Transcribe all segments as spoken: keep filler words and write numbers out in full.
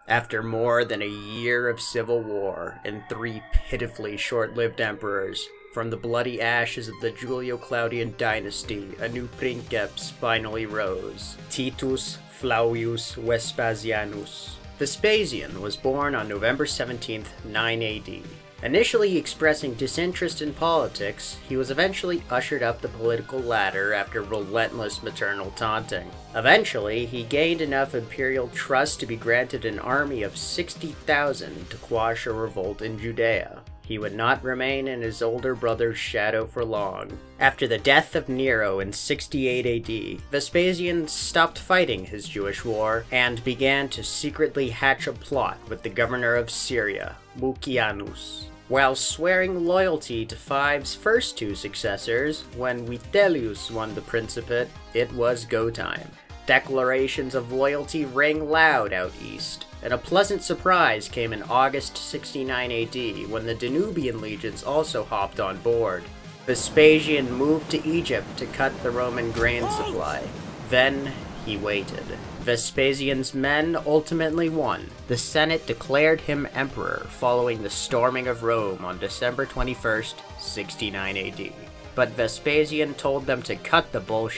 After more than a year of civil war and three pitifully short-lived emperors, from the bloody ashes of the Julio-Claudian dynasty, a new princeps finally rose, Titus Flavius Vespasianus. Vespasian was born on November seventeenth, nine A D. Initially expressing disinterest in politics, he was eventually ushered up the political ladder after relentless maternal taunting. Eventually, he gained enough imperial trust to be granted an army of sixty thousand to quash a revolt in Judea. He would not remain in his older brother's shadow for long. After the death of Nero in sixty-eight A D, Vespasian stopped fighting his Jewish war and began to secretly hatch a plot with the governor of Syria, Mucianus. While swearing loyalty to Five's first two successors, when Vitellius won the Principate, it was go time. Declarations of loyalty rang loud out east, and a pleasant surprise came in August sixty-nine A D when the Danubian legions also hopped on board. Vespasian moved to Egypt to cut the Roman grain supply. Then he waited. Vespasian's men ultimately won. The Senate declared him emperor following the storming of Rome on December twenty-first, sixty-nine A D. But Vespasian told them to cut the bullshit.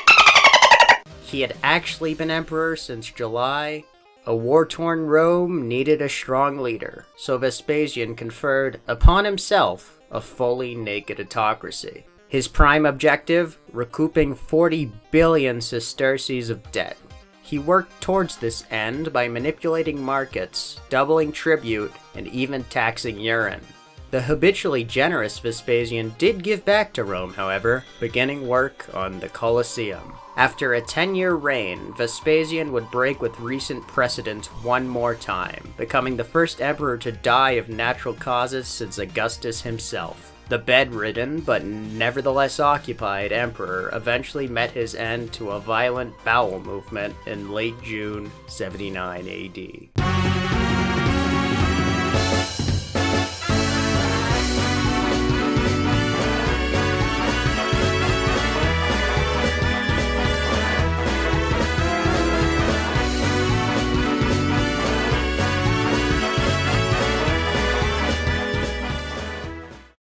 He had actually been emperor since July. A war-torn Rome needed a strong leader, so Vespasian conferred upon himself a fully naked autocracy. His prime objective? Recouping forty billion sesterces of debt. He worked towards this end by manipulating markets, doubling tribute, and even taxing urine. The habitually generous Vespasian did give back to Rome, however, beginning work on the Colosseum. After a ten-year reign, Vespasian would break with recent precedent one more time, becoming the first emperor to die of natural causes since Augustus himself. The bedridden, but nevertheless occupied, emperor eventually met his end to a violent bowel movement in late June seventy-nine A D.